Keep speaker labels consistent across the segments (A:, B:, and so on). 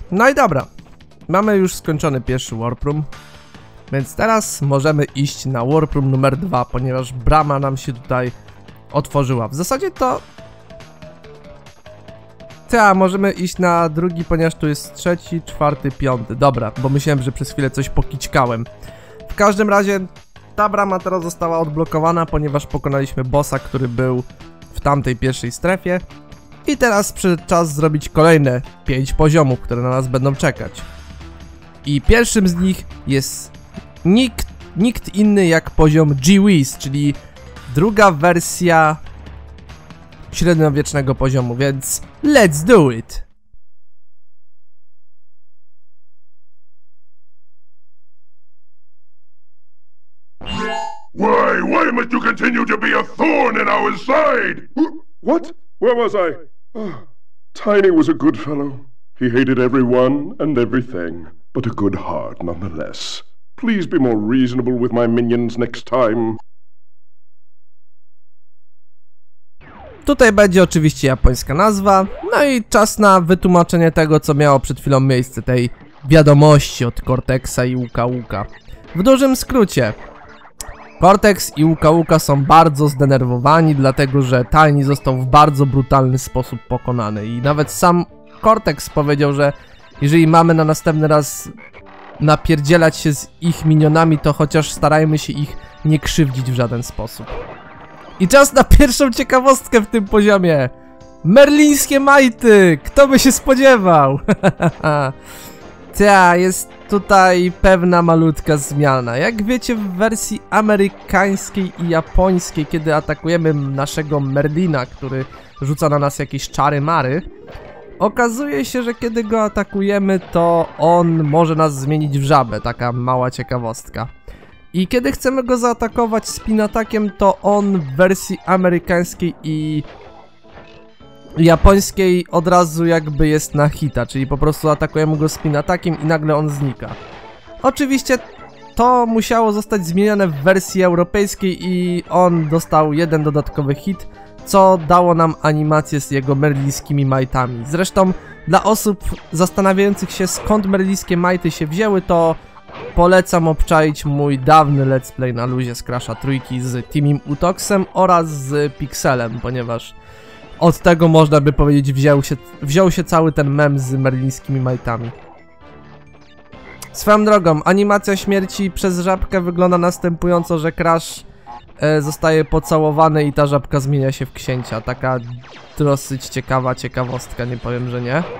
A: No i dobra, mamy już skończony pierwszy warp room, więc teraz możemy iść na warp room numer 2, ponieważ brama nam się tutaj otworzyła. W zasadzie to... możemy iść na drugi, ponieważ tu jest trzeci, czwarty, piąty. Dobra, bo myślałem, że przez chwilę coś pokićkałem. W każdym razie ta brama teraz została odblokowana, ponieważ pokonaliśmy bossa, który był w tamtej pierwszej strefie. I teraz przyszedł czas zrobić kolejne 5 poziomów, które na nas będą czekać. I pierwszym z nich jest nikt inny jak poziom G-Wiz, czyli druga wersja średniowiecznego poziomu, więc let's do it!
B: Why must you continue to be a thorn in our side?
C: What? Where was I? Tiny was a good fellow. He hated everyone and everything, but a good heart nonetheless. Please be more reasonable with my minions next time.
A: Tutaj będzie oczywiście japońska nazwa, no i czas na wytłumaczenie tego, co miało przed chwilą miejsce, tej wiadomości od Cortexa i Uka Uka. W dużym skrócie, Cortex i Uka Uka są bardzo zdenerwowani, dlatego że Tiny został w bardzo brutalny sposób pokonany. I nawet sam Cortex powiedział, że jeżeli mamy na następny raz napierdzielać się z ich minionami, to chociaż starajmy się ich nie krzywdzić w żaden sposób. I czas na pierwszą ciekawostkę w tym poziomie. Merlińskie majty! Kto by się spodziewał? Jest tutaj pewna malutka zmiana. Jak wiecie, w wersji amerykańskiej i japońskiej, kiedy atakujemy naszego Merlina, który rzuca na nas jakieś czary-mary, okazuje się, że kiedy go atakujemy, to on może nas zmienić w żabę. Taka mała ciekawostka. I kiedy chcemy go zaatakować spin-atakiem, to on w wersji amerykańskiej i japońskiej od razu jakby jest na hita, czyli po prostu atakujemy go spin-atakiem i nagle on znika. Oczywiście to musiało zostać zmienione w wersji europejskiej i on dostał jeden dodatkowy hit, co dało nam animację z jego merlińskimi majtami. Zresztą dla osób zastanawiających się, skąd merlińskie majty się wzięły, to polecam obczaić mój dawny let's play na luzie z Crasha trójki z Teamim Utoxem oraz z Pixelem, ponieważ od tego, można by powiedzieć, wziął się cały ten mem z merlińskimi majtami. Swoją drogą, animacja śmierci przez żabkę wygląda następująco, że Crash zostaje pocałowany i ta żabka zmienia się w księcia. Taka dosyć ciekawa ciekawostka, nie powiem, że nie.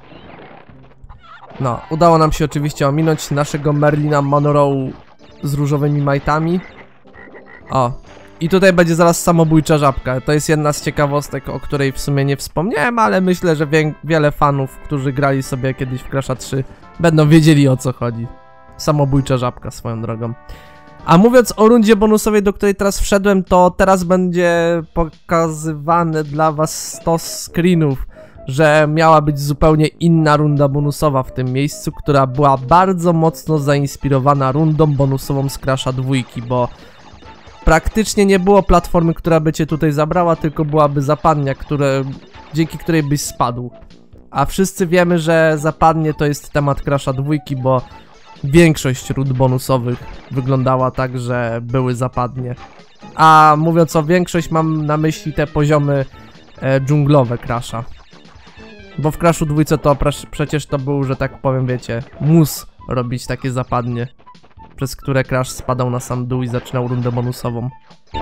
A: No, udało nam się oczywiście ominąć naszego Merlina Monroe z różowymi majtami. O, i tutaj będzie zaraz samobójcza żabka. To jest jedna z ciekawostek, o której w sumie nie wspomniałem, ale myślę, że wiele fanów, którzy grali sobie kiedyś w Crasha 3, będą wiedzieli, o co chodzi. Samobójcza żabka, swoją drogą. A mówiąc o rundzie bonusowej, do której teraz wszedłem, to teraz będzie pokazywane dla was 100 screenów, że miała być zupełnie inna runda bonusowa w tym miejscu, która była bardzo mocno zainspirowana rundą bonusową z Crasha 2, bo praktycznie nie było platformy, która by cię tutaj zabrała, tylko byłaby zapadnia, dzięki której byś spadł. A wszyscy wiemy, że zapadnie to jest temat Crasha 2, bo większość rund bonusowych wyglądała tak, że były zapadnie. A mówiąc o większość, mam na myśli te poziomy dżunglowe Crasha. Bo w Crashu 2 to przecież to był, że tak powiem, wiecie, mus robić takie zapadnie, przez które Crash spadał na sam dół i zaczynał rundę bonusową.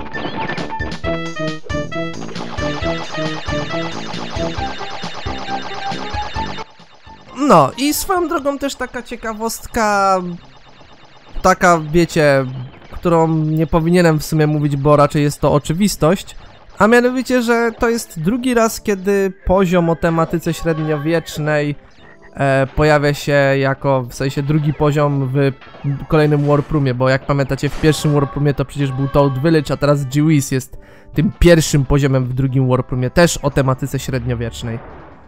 A: No i swoją drogą też taka ciekawostka, taka wiecie, którą nie powinienem w sumie mówić, bo raczej jest to oczywistość, a mianowicie, że to jest drugi raz, kiedy poziom o tematyce średniowiecznej pojawia się jako, w sensie drugi poziom w kolejnym warp roomie, bo jak pamiętacie, w pierwszym warp roomie to przecież był Toad Village, a teraz G-Wiz jest tym pierwszym poziomem w drugim warp roomie, też o tematyce średniowiecznej.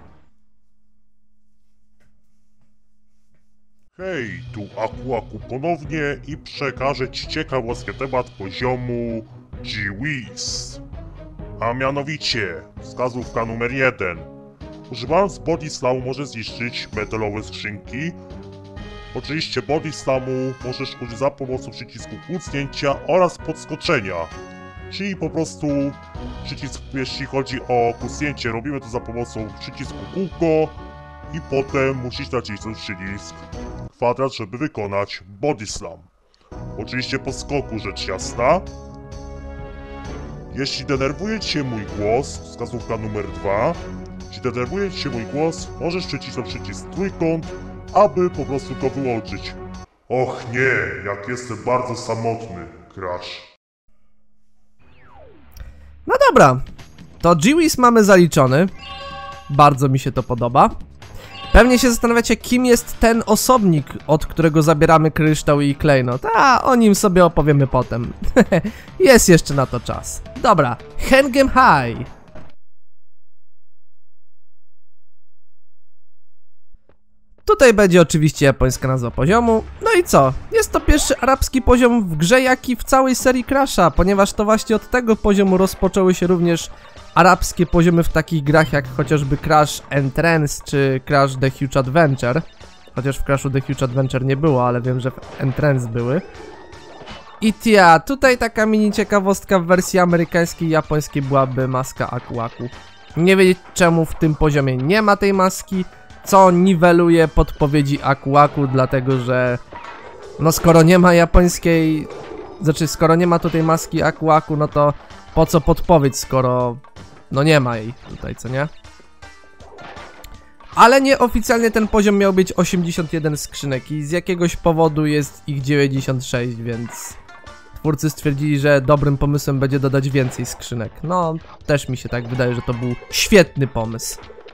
B: Hej, tu Aku ponownie i przekażę ci ciekawostkę temat poziomu G-Wiz. A mianowicie, wskazówka numer 1. Używając Body Slamu możesz zniszczyć metalowe skrzynki. Oczywiście Body Slamu możesz użyć za pomocą przycisku kucnięcia oraz podskoczenia. Czyli po prostu przycisk, jeśli chodzi o kucnięcie, robimy to za pomocą przycisku kółko i potem musisz nacisnąć przycisk kwadrat, żeby wykonać Body Slam. Oczywiście po skoku rzecz jasna. Jeśli denerwuje Cię mój głos, wskazówka numer 2. Jeśli denerwuje Cię mój głos, możesz przycisnąć przycisk trójkąt, aby po prostu go wyłączyć. Och nie, jak jestem bardzo samotny, Crash.
A: No dobra, to G-Wiz mamy zaliczony. Bardzo mi się to podoba. Pewnie się zastanawiacie, kim jest ten osobnik, od którego zabieramy kryształ i klejnot. A o nim sobie opowiemy potem. Jest jeszcze na to czas. Dobra, Hengem High. Tutaj będzie oczywiście japońska nazwa poziomu. No i co? Jest to pierwszy arabski poziom w grze, jak i w całej serii Crasha, ponieważ to właśnie od tego poziomu rozpoczęły się również arabskie poziomy w takich grach jak chociażby Crash Entrance czy Crash The Huge Adventure. Chociaż w Crashu The Huge Adventure nie było, ale wiem, że w Entrance były. I tutaj taka mini ciekawostka, w wersji amerykańskiej i japońskiej byłaby maska Aku Aku. Nie wiedzieć czemu w tym poziomie nie ma tej maski, co niweluje podpowiedzi Aku Aku, dlatego że no skoro nie ma japońskiej, znaczy skoro nie ma tutaj maski Aku Aku, no to po co podpowiedź, skoro no nie ma jej tutaj, co nie? Ale nieoficjalnie ten poziom miał być 81 skrzynek i z jakiegoś powodu jest ich 96, więc twórcy stwierdzili, że dobrym pomysłem będzie dodać więcej skrzynek. No, też mi się tak wydaje, że to był świetny pomysł.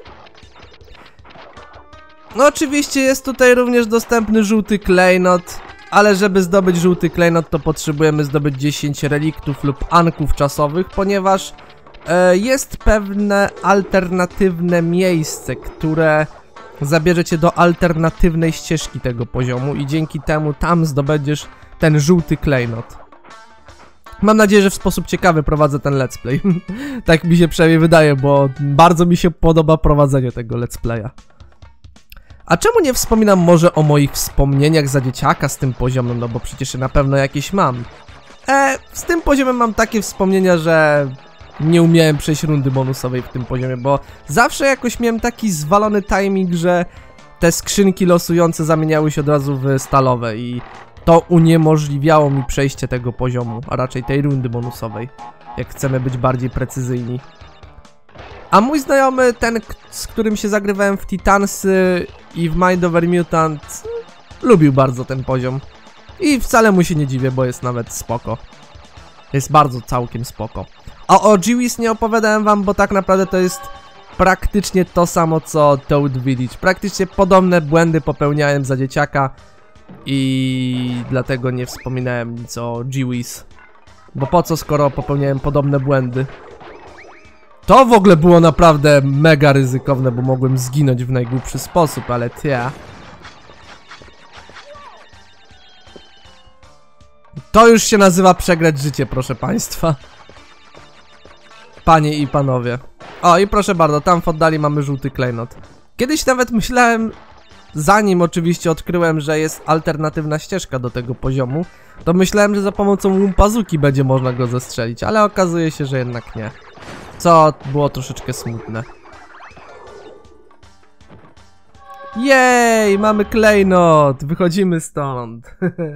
A: No oczywiście jest tutaj również dostępny żółty klejnot, ale żeby zdobyć żółty klejnot, to potrzebujemy zdobyć 10 reliktów lub anków czasowych, ponieważ jest pewne alternatywne miejsce, które zabierze cię do alternatywnej ścieżki tego poziomu i dzięki temu tam zdobędziesz ten żółty klejnot. Mam nadzieję, że w sposób ciekawy prowadzę ten let's play. Tak mi się przynajmniej wydaje, bo bardzo mi się podoba prowadzenie tego let's playa. A czemu nie wspominam może o moich wspomnieniach za dzieciaka z tym poziomem, no bo przecież na pewno jakieś mam. Z tym poziomem mam takie wspomnienia, że nie umiałem przejść rundy bonusowej w tym poziomie, bo zawsze jakoś miałem taki zwalony timing, że te skrzynki losujące zamieniały się od razu w stalowe i to uniemożliwiało mi przejście tego poziomu, a raczej tej rundy bonusowej, jak chcemy być bardziej precyzyjni. A mój znajomy, ten, z którym się zagrywałem w Titansy i w Mind Over Mutant, lubił bardzo ten poziom. I wcale mu się nie dziwię, bo jest nawet spoko. Jest bardzo całkiem spoko. A o G-Wiz nie opowiadałem wam, bo tak naprawdę to jest praktycznie to samo co Toad Village. Praktycznie podobne błędy popełniałem za dzieciaka i dlatego nie wspominałem nic o G-Wiz. Bo po co, skoro popełniałem podobne błędy? To w ogóle było naprawdę mega ryzykowne, bo mogłem zginąć w najgłupszy sposób, ale to już się nazywa przegrać życie, proszę państwa. Panie i panowie. O, i proszę bardzo, tam w oddali mamy żółty klejnot. Kiedyś nawet myślałem, zanim oczywiście odkryłem, że jest alternatywna ścieżka do tego poziomu, to myślałem, że za pomocą Wumpazuki będzie można go zestrzelić, ale okazuje się, że jednak nie. Co było troszeczkę smutne. Jej, mamy klejnot, wychodzimy stąd.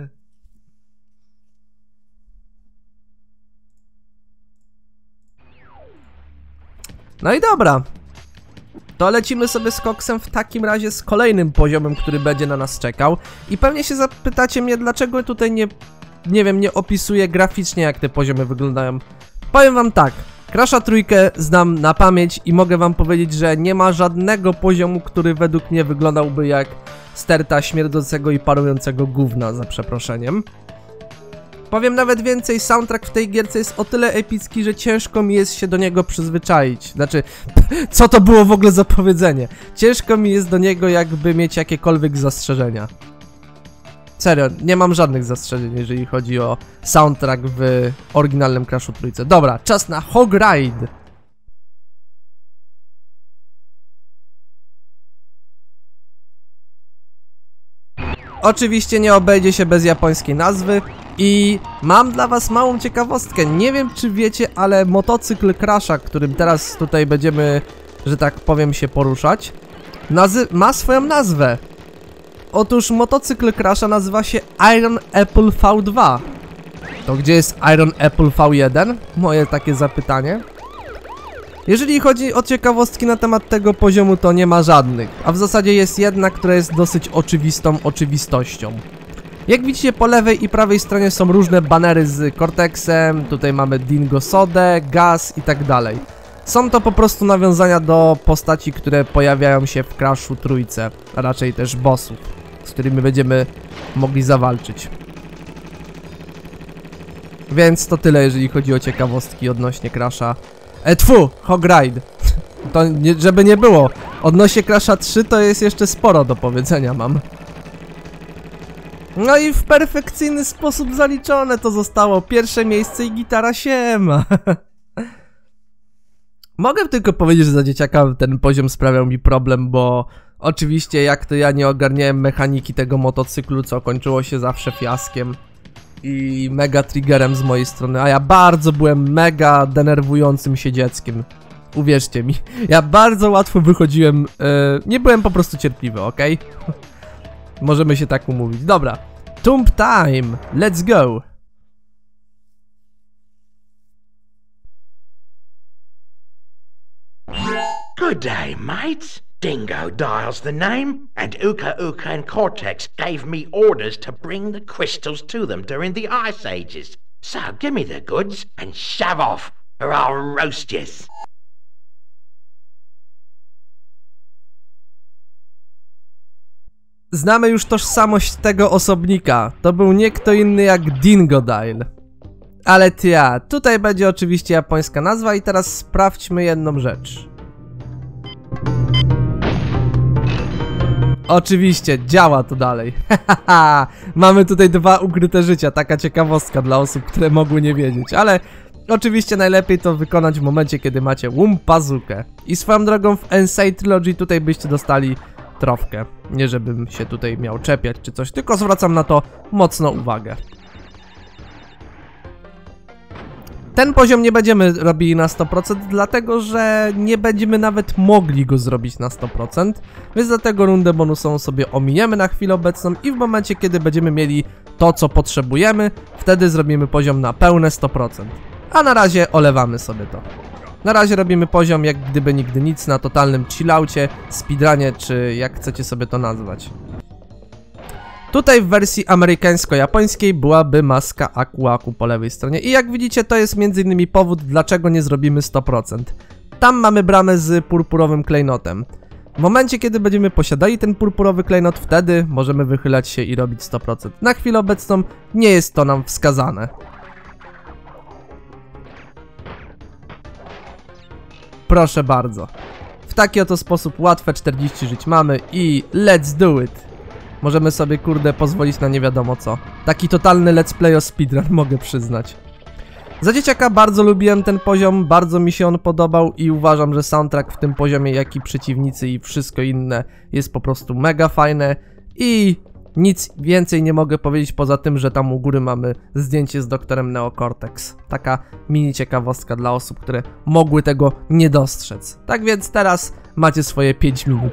A: No i dobra. To lecimy sobie z koksem w takim razie z kolejnym poziomem, który będzie na nas czekał. I pewnie się zapytacie mnie, dlaczego tutaj nie wiem, nie opisuję graficznie, jak te poziomy wyglądają. Powiem wam tak. Crasha trójkę znam na pamięć i mogę wam powiedzieć, że nie ma żadnego poziomu, który według mnie wyglądałby jak sterta śmierdzącego i parującego gówna, za przeproszeniem. Powiem nawet więcej, soundtrack w tej gierce jest o tyle epicki, że ciężko mi jest się do niego przyzwyczaić. Znaczy, co to było w ogóle za powiedzenie? Ciężko mi jest do niego jakby mieć jakiekolwiek zastrzeżenia. Serio, nie mam żadnych zastrzeżeń, jeżeli chodzi o soundtrack w oryginalnym Crashu trójce. Dobra, czas na Hog Ride. Oczywiście nie obejdzie się bez japońskiej nazwy i mam dla was małą ciekawostkę. Nie wiem czy wiecie, ale motocykl Crasha, którym teraz tutaj będziemy, że tak powiem, się poruszać, ma swoją nazwę. Otóż motocykl Crasha nazywa się Iron Apple V2. To gdzie jest Iron Apple V1? Moje takie zapytanie. Jeżeli chodzi o ciekawostki na temat tego poziomu, to nie ma żadnych, a w zasadzie jest jedna, która jest dosyć oczywistą oczywistością. Jak widzicie, po lewej i prawej stronie są różne banery z Cortexem, tutaj mamy Dingo Sodę, Gaz i tak dalej. Są to po prostu nawiązania do postaci, które pojawiają się w Crashu trójce, a raczej też bossów, z którymi będziemy mogli zawalczyć. Więc to tyle, jeżeli chodzi o ciekawostki odnośnie Crasha. Hog Ride. To nie, żeby nie było. Odnośnie Crasha 3 to jest jeszcze sporo do powiedzenia mam. No i w perfekcyjny sposób zaliczone to zostało. Pierwsze miejsce i gitara siema. Mogę tylko powiedzieć, że za dzieciaka ten poziom sprawiał mi problem, bo oczywiście jak to ja nie ogarniałem mechaniki tego motocyklu, co kończyło się zawsze fiaskiem i mega triggerem z mojej strony, a ja bardzo byłem mega denerwującym się dzieckiem. Uwierzcie mi, ja bardzo łatwo wychodziłem, nie byłem po prostu cierpliwy, ok? Możemy się tak umówić. Dobra, Tomb Time, let's go!
D: Good day, mates. Dingo Dial's the name, and Uka Uka and Cortex gave me orders to bring the crystals to them during the Ice Ages. So give me the goods and shove off, or I'll roast yous.
A: Znamy już tożsamość tego osobnika. To był nie kto inny jak Dingo Dial. Ale tutaj będzie oczywiście japońska nazwa i teraz sprawdźmy jedną rzecz. Oczywiście, działa to dalej. Mamy tutaj 2 ukryte życia, taka ciekawostka dla osób, które mogły nie wiedzieć, ale oczywiście najlepiej to wykonać w momencie, kiedy macie Wumpazukę. I swoją drogą w Ensei Trilogy tutaj byście dostali trofkę. Nie żebym się tutaj miał czepiać czy coś, tylko zwracam na to mocno uwagę. Ten poziom nie będziemy robili na 100%, dlatego że nie będziemy nawet mogli go zrobić na 100%, więc dlatego rundę bonusową sobie ominiemy na chwilę obecną i w momencie, kiedy będziemy mieli to, co potrzebujemy, wtedy zrobimy poziom na pełne 100%. A na razie olewamy sobie to. Na razie robimy poziom jak gdyby nigdy nic, na totalnym chillaucie, speedrunie, czy jak chcecie sobie to nazwać. Tutaj w wersji amerykańsko-japońskiej byłaby maska Aku Aku po lewej stronie i jak widzicie to jest m.in. powód, dlaczego nie zrobimy 100%. Tam mamy bramę z purpurowym klejnotem. W momencie, kiedy będziemy posiadali ten purpurowy klejnot, wtedy możemy wychylać się i robić 100%. Na chwilę obecną nie jest to nam wskazane. Proszę bardzo. W taki oto sposób łatwe 40 żyć mamy i let's do it. Możemy sobie, kurde, pozwolić na nie wiadomo co. Taki totalny let's play o speedrun, mogę przyznać. Za dzieciaka bardzo lubiłem ten poziom, bardzo mi się on podobał i uważam, że soundtrack w tym poziomie, jak i przeciwnicy i wszystko inne jest po prostu mega fajne i nic więcej nie mogę powiedzieć poza tym, że tam u góry mamy zdjęcie z doktorem Neo Cortex. Taka mini ciekawostka dla osób, które mogły tego nie dostrzec. Tak więc teraz macie swoje 5 minut.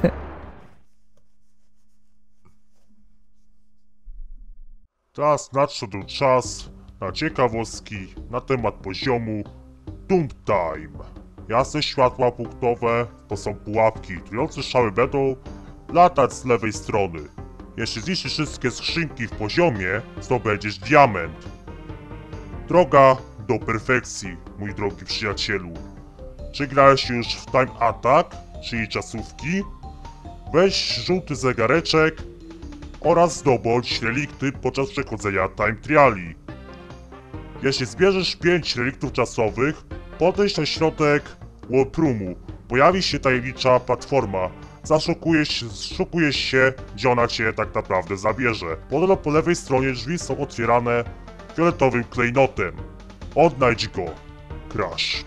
B: Teraz nadszedł czas na ciekawostki na temat poziomu Tomb Time. Jasne światła punktowe to są pułapki, trujące strzały będą latać z lewej strony. Jeśli zniszczysz wszystkie skrzynki w poziomie, zdobędziesz diament. Droga do perfekcji, mój drogi przyjacielu. Czy grałeś już w Time Attack, czyli czasówki? Weź żółty zegareczek oraz zdobądź relikty podczas przechodzenia Time Triali. Jeśli zbierzesz 5 reliktów czasowych, podejdź na środek Warproomu. Pojawi się tajemnicza platforma. Zaszokujesz się, gdzie ona cię tak naprawdę zabierze. Podobno po lewej stronie drzwi są otwierane fioletowym klejnotem. Odnajdź go, Crash.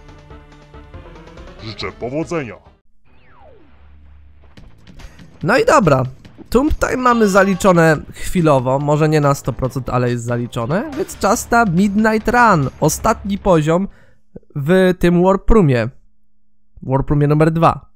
B: Życzę powodzenia.
A: No i dobra. Tomb Time mamy zaliczone chwilowo, może nie na 100%, ale jest zaliczone, więc czas na Midnight Run, ostatni poziom w tym Warp Roomie. Warp Roomie numer 2.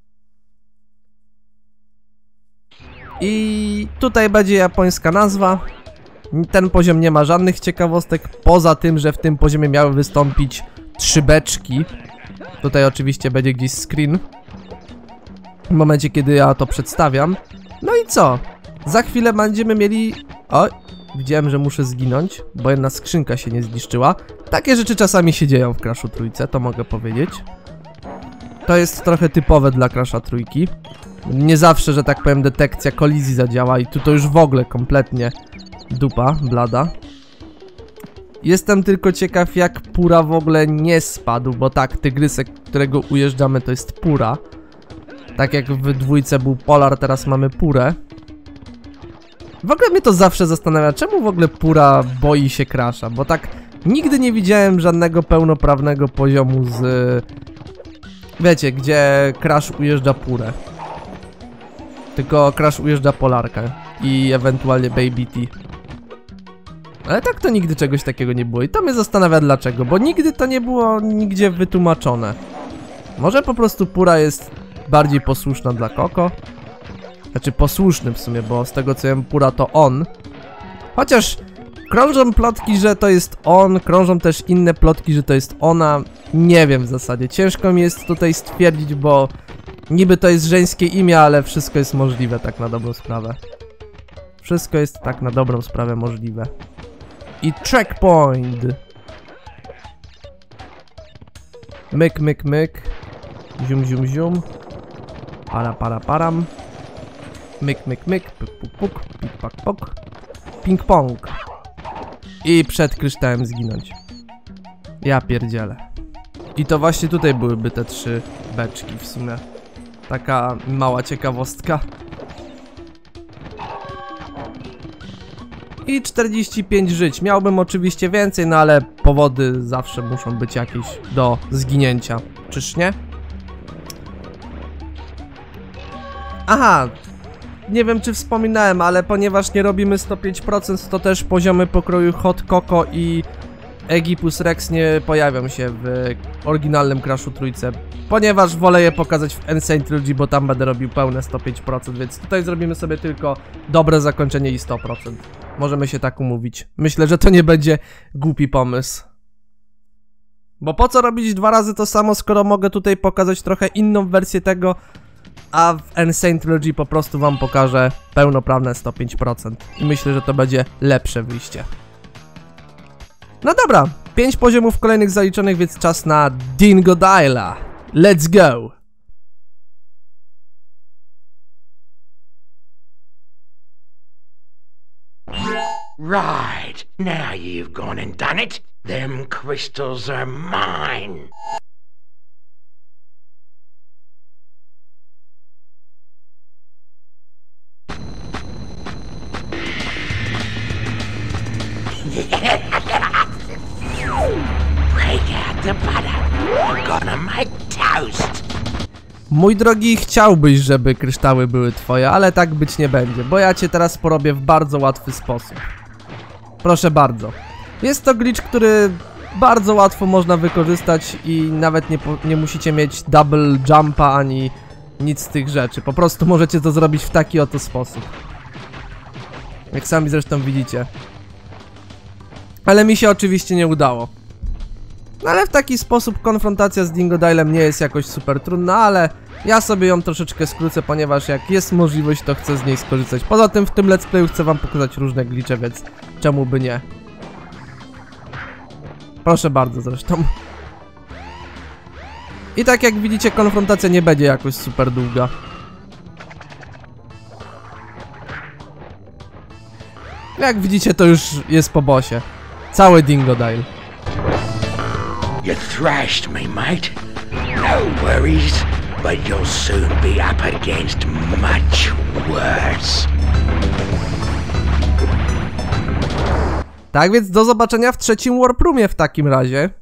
A: I tutaj będzie japońska nazwa. Ten poziom nie ma żadnych ciekawostek, poza tym, że w tym poziomie miały wystąpić 3 beczki. Tutaj oczywiście będzie gdzieś screen w momencie, kiedy ja to przedstawiam. No i co? Za chwilę będziemy mieli... O, widziałem, że muszę zginąć, bo jedna skrzynka się nie zniszczyła. Takie rzeczy czasami się dzieją w Crashu Trójce, to mogę powiedzieć. To jest trochę typowe dla Crasha Trójki. Nie zawsze, że tak powiem, detekcja kolizji zadziała i tu to już w ogóle kompletnie dupa, blada. Jestem tylko ciekaw, jak Pura w ogóle nie spadł, bo tak, tygrysek, którego ujeżdżamy, to jest Pura. Tak jak w dwójce był Polar, teraz mamy Purę. W ogóle mnie to zawsze zastanawia, czemu w ogóle Pura boi się Crasha, bo tak nigdy nie widziałem żadnego pełnoprawnego poziomu z... Wiecie, gdzie Crash ujeżdża Purę. Tylko Crash ujeżdża Polarkę i ewentualnie Baby T. Ale tak to nigdy czegoś takiego nie było i to mnie zastanawia dlaczego, bo nigdy to nie było nigdzie wytłumaczone. Może po prostu Pura jest bardziej posłuszna dla Koko? Znaczy posłuszny w sumie, bo z tego co wiem, Pura to on. Chociaż krążą plotki, że to jest on, krążą też inne plotki, że to jest ona. Nie wiem w zasadzie, ciężko mi jest tutaj stwierdzić, bo niby to jest żeńskie imię, ale wszystko jest możliwe tak na dobrą sprawę. Wszystko jest tak na dobrą sprawę możliwe. I checkpoint! Myk, myk, myk. Zium, zium, zium. Para, para, param. Myk, myk, myk. Puk, puk, puk. Pik, pak, pok. Ping, pong. I przed kryształem zginąć. Ja pierdzielę. I to właśnie tutaj byłyby te 3 beczki w sumie. Taka mała ciekawostka. I 45 żyć. Miałbym oczywiście więcej, no ale powody zawsze muszą być jakieś do zginięcia. Czyż nie? Aha, nie wiem czy wspominałem, ale ponieważ nie robimy 105%, to też poziomy pokroju Hot Coco i Aegipus Rex nie pojawią się w oryginalnym Crashu Trójce, ponieważ wolę je pokazać w Insane Trilogy, bo tam będę robił pełne 105%, więc tutaj zrobimy sobie tylko dobre zakończenie i 100%. Możemy się tak umówić. Myślę, że to nie będzie głupi pomysł. Bo po co robić 2 razy to samo, skoro mogę tutaj pokazać trochę inną wersję tego, a w Insane Trilogy po prostu wam pokażę pełnoprawne 105%. I myślę, że to będzie lepsze wyjście. No dobra, 5 poziomów kolejnych zaliczonych, więc czas na Dingodyle'a. Let's go!
D: Right, now you've gone and done it. Them crystals are mine. Break out the butter. I'm gonna make toast.
A: Mój drogi, chciałbyś, żeby kryształy były twoje, ale tak być nie będzie, bo ja cię teraz porobię w bardzo łatwy sposób. Proszę bardzo. Jest to glitch, który bardzo łatwo można wykorzystać i nawet nie musicie mieć double jumpa ani nic z tych rzeczy. Po prostu możecie to zrobić w taki oto sposób. Jak sami zresztą widzicie. Ale mi się oczywiście nie udało. No ale w taki sposób konfrontacja z Dingodylem nie jest jakoś super trudna, ale ja sobie ją troszeczkę skrócę, ponieważ jak jest możliwość, to chcę z niej skorzystać. Poza tym w tym let's playu chcę wam pokazać różne glitche, więc czemu by nie? Proszę bardzo zresztą. I tak jak widzicie, konfrontacja nie będzie jakoś super długa. Jak widzicie, to już jest po bossie. Cały Dingodyle.
D: You thrashed me, mate. No worries, but you'll soon be up against much worse.
A: Tak więc do zobaczenia w trzecim Warp Roomie w takim razie.